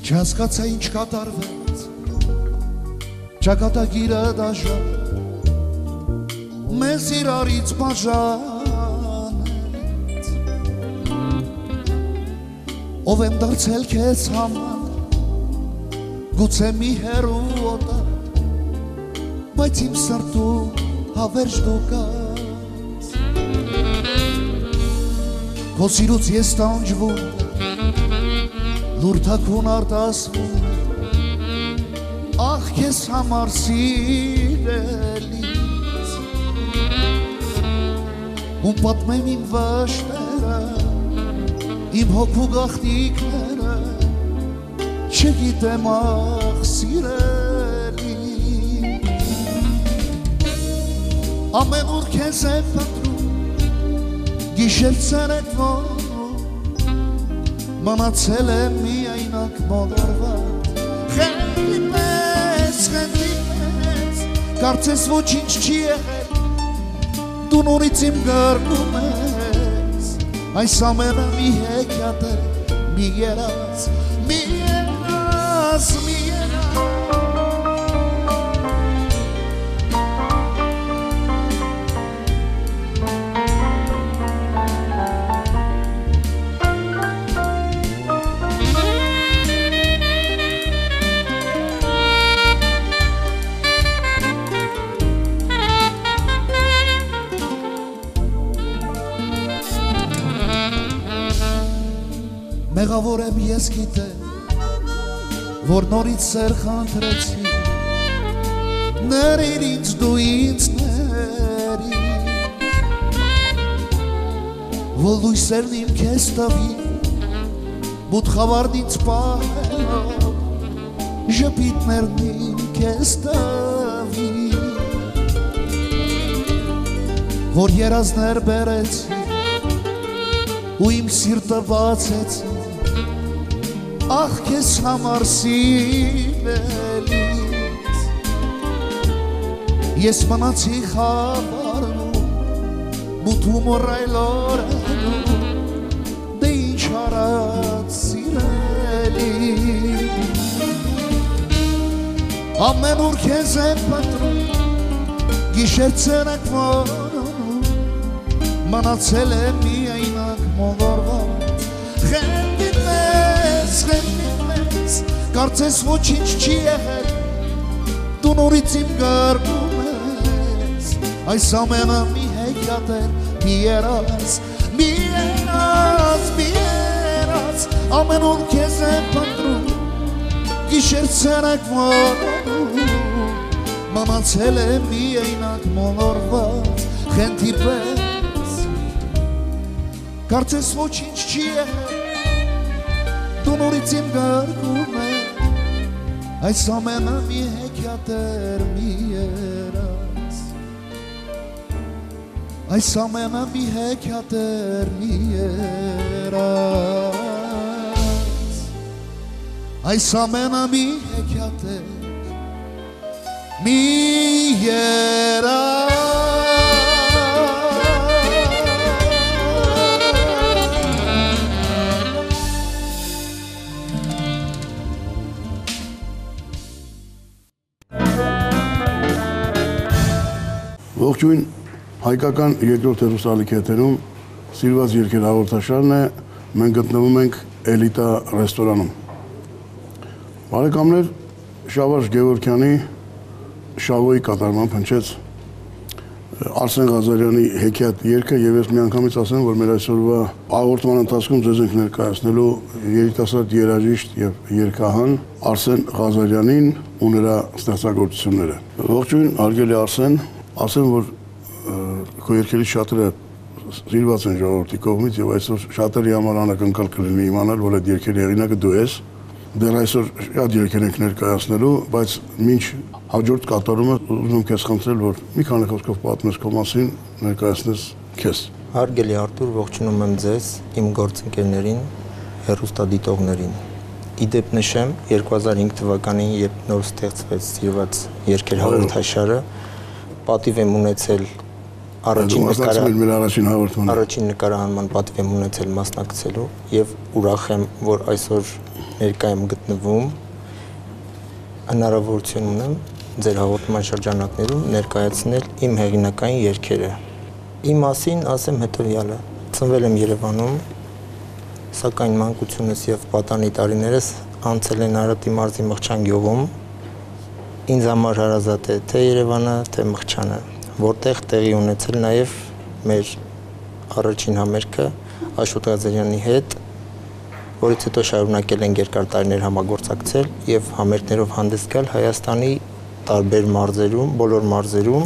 Չհասկացա ինչ կատարվեց, ճակատագիրը դաժան, մեզ իրարից բաժանեց, ով եմ դարձել քեզ համար, գուցե մի հեռու օտար, բայց իմ սրտում հավերժ դու կաս, քո սիրուց ես տանջվում, լուր թաքուն արտասվում, ախ քեզ համար սիրելիս, ում պատմեմ իմ վշտերը, իմ հոգու գաղտնիքները, չգիտեմ ախ սիրելիս, ամեն օր քեզ եմ փնտրում, գիշեր ցերեկվա մնացել եմ միայնակ մոլորված, խենթի մեզ, կարծես ոչինչ չի եղել, դու նորից իմ գրկում ես, այս ամենը մի հեքիաթ է, մի երազ, մի երազ, մի երազ, Մեղավոր եմ ես գիտեմ, որ նորից սեր խնդրեցի, ներիր ինձ դու ինձ ներիր, որ լույսերն իմ քեզ տվի, բութ խավարն ինձ պահելով, ժպիտներն իմ քեզ տվի, որ երազներ բերեցի, ու իմ սիրտը բացեցի, ախ քեզ համար սիրելիս, ես մնացի խավարում, մութու մոռայլ օրերում, դե ինչ արած սիրելիս, ամեն օր քեզ եմ փնտրում, գիշեր ցերեկվանում, մնացել եմ միայնակ մոլորված, խենթի մեզ, կարծես ոչինչ չի եղել, դու նորից իմ գրկում ես, այս ամենը մի հեքիաթ է, մի երազ, մի երազ, մի երազ, ամեն օր քեզ եմ փնտրում, գիշեր ցերեկվանում, մնացել եմ միայնակ մոլորված, խենթի պես, կարծես ոչինչ չի եղել, դու նորից իմ գրկում ես, այս ամենը մի հեքիաթ էր, մի երազ, այս ամենը մի հեքիաթ էր, մի երազ, այս ամենը մի հեքիաթ էր, մի երազ, Ողջույն, հայկական երկրորդ հեռուստաալիքի եթերում սիրված երգեր հաղորդաշարն է, մենք գտնվում ենք Էլիտա ռեստորանում։ Բարեկամներ, Շավարժ Գևորգյանի Շավոյի կատարմամբ հնչեց Արսեն Ղազարյանի հեքիաթ երգը եւ ես միանգամից ասեմ, որ մեր այսօրվա հաղորդման ընթացքում ձեզ ենք ներկայացնելու երիտասարդ երաժիշտ եւ երգահան Արսեն Ղազարյանին ու նրա ստեղծագործությունները։ Ողջույն, հարգելի Արսեն, ասեմ, որ քո երգերի շատերը սիրված են ժողովրդի կողմից եւ այսօր շատերի համար անակնկալ կլինի իմանալ, որ այդ երգերի հեղինակը դու ես։ Դեռ այսօր շատ երգեր ենք ներկայացնելու, բայց մինչ հաջորդ կատարումը ուզում եմ քեզ խնդրել, որ մի քանի խոսքով պատմես քո մասին, ներկայացնես քեզ։ Հարգելի Արտուր, ողջունում եմ ձեզ, իմ գործընկերներին, հեռուստադիտողներին։ Իդեպ նշեմ 2005 թվականին, երբ նոր ստեղծվեց սիրված երգեր հաղորդաշարը, պատիվ եմ ունեցել առաջին նկարահանման պատիվ եմ ունեցել մասնակցելու եւ ուրախ եմ, որ այսօր ներկա եմ գտնվում, հնարավորություն ունեմ ձեր հաղորդման շրջանակներում ներկայացնել իմ հեղինակային երգերը։ Իմ մասին ասեմ հետևյալը. ծնվել եմ Երևանում, սակայն մանկությունս եւ պատանի տարիներս անցել են Արարատի մարզի Մղջան գյուղում։ Ինձ համար հարազատ է թե Երևանը, թե Մղջանը, որտեղ տեղի ունեցել նաեւ մեր առաջին համերգը Աշոտ Ղազարյանի հետ, որից հետո շարունակել ենք երկար տարիներ համագործակցել եւ համերգներով հանդես գալ Հայաստանի տարբեր մարզերում, բոլոր մարզերում,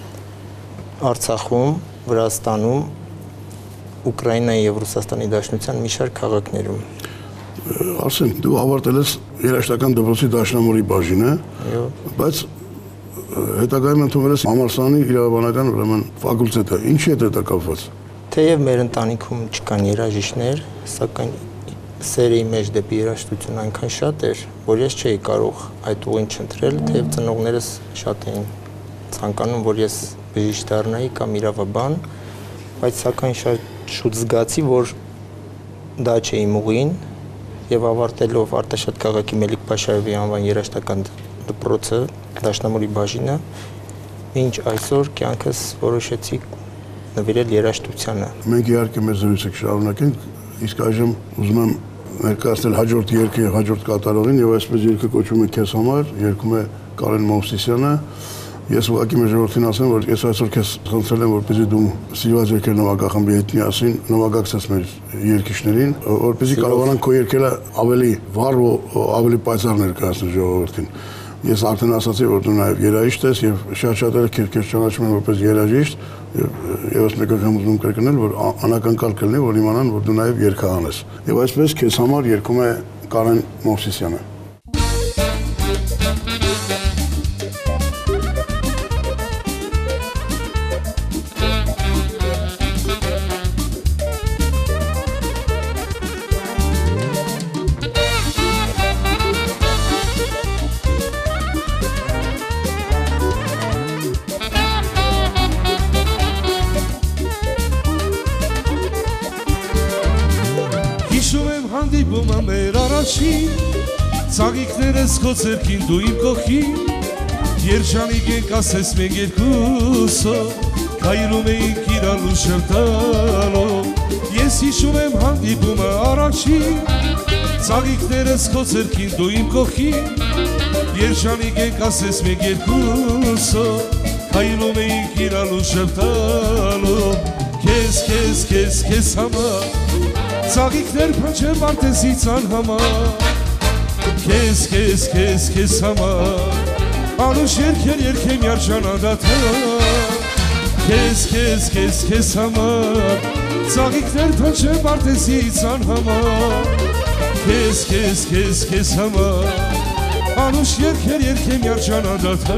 Արցախում, Վրաստանում, Ուկրաինայի եւ Ռուսաստանի Դաշնության մի շարք քաղաքներում։ Արսեն, դու ավարտել ես երաժշտական դպրոցի դաշնամուրի բաժինը, բայց հետագայում ընդունվել ես համալսարանի իրավաբանական ուրեմն ֆակուլտետը։ Ինչի հետ է դա կապված։ Թեև մեր ընտանիքում չկան երաժիշտներ, սակայն սերը իմ մեջ դեպի երաժշտություն այնքան շատ էր, որ ես չէի կարող այդ ուղին չընտրել, թեև ծնողներս շատ էին ցանկանում, որ ես բժիշկ դառնայի կամ իրավաբան, բայց սակայն շատ շուտ զգացի, որ դա չէ իմ ուղին, եւ ավարտելով Արտաշատ քաղաքի Մելիք Փաշաևի անվան երաժշտական դպրոցը, դաշնամուրի բաժինը, մինչ այսօր կյանքս որոշեցի նվիրել երաժշտությանը։ Մենք իհարկե մեր զրույցը կշարունակենք, իսկ այժմ ուզում եմ ներկայացնել հաջորդ երգը եւ հաջորդ կատարողին, եւ այսպես երգը կոչվում է Քեզ համար, երգում է Կարեն Մովսիսյանը։ Ես ուղղակի մեր ժողովրդին ասեմ, որ ես այսօր քեզ խնդրել եմ, որպեսզի դու սիրված երգեր նվագախմբի հետ միասին նվագակցես մեր երգիչներին, որպեսզի կարողանան քո երգերը ավելի վառ ու ավելի պայծառ ներկայացնել ժողովրդին։ Ես արդեն ասացի, որ դու նաև երաժիշտ ես եւ շատ-շատերը քեզ ճանաչում են որպես երաժիշտ, եւ ես մեկ անգամ ուզում կրկնել, որ անակնկալ կլինի, որ իմանան, որ դու նաև երգահան ես։ Եվ այսպես քեզ համար երգում է Կարեն Մովսիսյանը։ Ծաղիկներս քո ձեռքին դու իմ կողքին, երջանիկ ենք ասես մենք երկուսով, քայլում էինք իրարու շերտալով, ես հիշում եմ հանդիպումը առաջին, ծաղիկներս քո ձեռքին դու իմ կողքին, երջանիկ ենք ասես մենք երկուսով, քայլում էինք իրարու շերտալով, քեզ համար, ծաղիկներ փնչեմ արտեզից անհամար, Քեզ համար, անուշ երգեր երգեմ յարջանադաթա, Քեզ համար, ծաղիկներ փնչեմ արտեզից անհամար, Քեզ համար, անուշ երգեր երգեմ յարջանադաթա,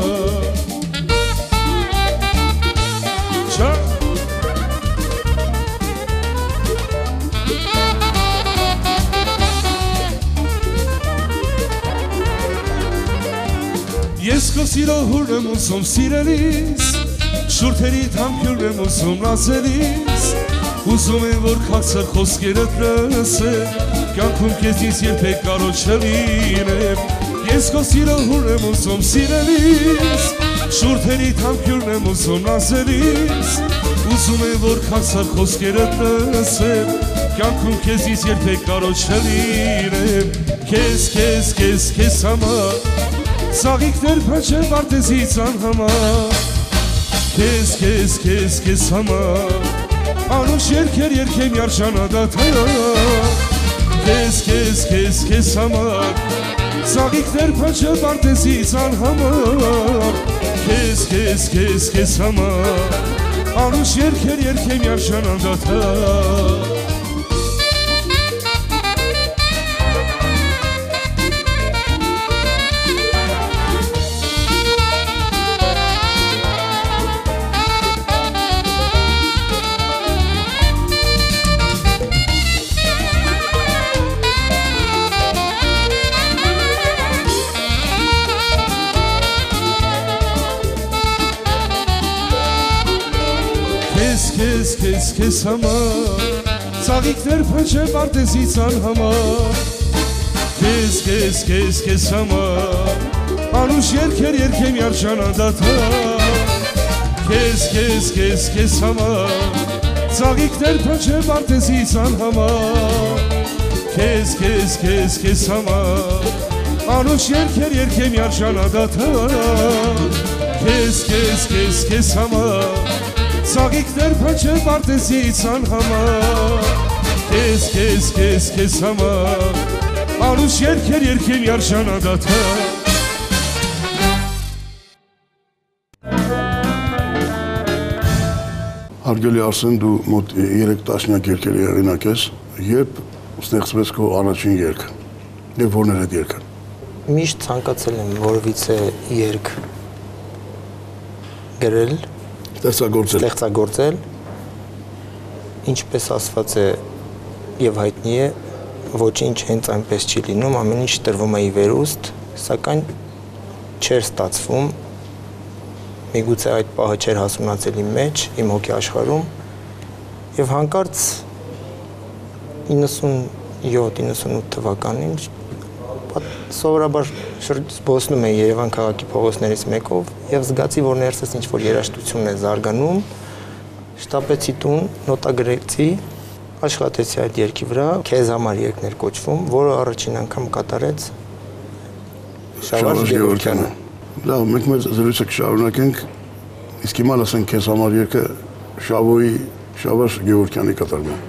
Ես քո սիրո հուրն եմ ուսում սիրելիս, շուրթերիդ համբյուրն եմ ուսում նազելիս, ուզում եմ որ քաղցր խոսքերդ լսեմ, կյանքում քեզից երբեք կարոտ չլինեմ, ես քո սիրո հուրն եմ ուսում սիրելիս, շուրթերիդ համբյուրն եմ ուսում նազելիս, ուզում եմ որ քաղցր խոսքերդ լսեմ, կյանքում քեզից երբեք կարոտ չլինեմ, քեզ համար Ծաղիկներ փնչեմ արտեզից անհամար, Քեզ համար, անուշ երգեր երգեմ յարջանադաթա, Քեզ համար, ծաղիկներ փնչեմ արտեզից անհամար, Քեզ համար, անուշ երգեր երգեմ յարջանադաթա Քեզ համար, ծաղիկներ փնչեմ արտեզից անհամար, Քեզ համար անուշ երկեր երկեմ յարջանադատա Քեզ համար ծաղիկներ փնչեմ արտեզից անհամար Քեզ համար անուշ երկեր երկեմ յարջանադատա Քեզ համար ծաղիկներ փնչեմ արտեզից անհամար Քեզ համար անուշ երկեր երկեմ յարջանադատա Հարգելի Արսեն, դու մոտ 3 տասնյակ երկերի հեղինակ ես, երբ ստեղծվեց քո առաջին երգը, և որն էր այդ երգը։ Միշտ ցանկացել եմ որևիցե երգ գրել, ստեղծագործել, ինչպես ասված է եւ հայտնի է, ոչինչ հենց այնպես չի լինում, ամեն ինչ տրվում է ի վերուստ, սակայն չէր ստացվում Միգուցե այդ պահը չէր հասունացել իմ մեջ, իմ հոգի աշխարհում եւ հանկարծ 97-98 թվականին սովորաբար զբոսնում էի Երևան քաղաքի փողոցներից մեկով եւ զգացի, որ ներսս ինչ-որ երաժշտություն է զարգանում, շտապեցի տուն, նոտա գրեցի, աշխատեցի այդ երգի վրա, քեզ համար երգներ կոչվում, որը առաջին անգամ կատարեց Շավարժ Գևորգյանը։ Լավ, մենք մեր զրույցը կշարունակենք, իսկ հիմա լսենք քեզ համար երգը Շավարժ Գևորգյանի կատարմամբ։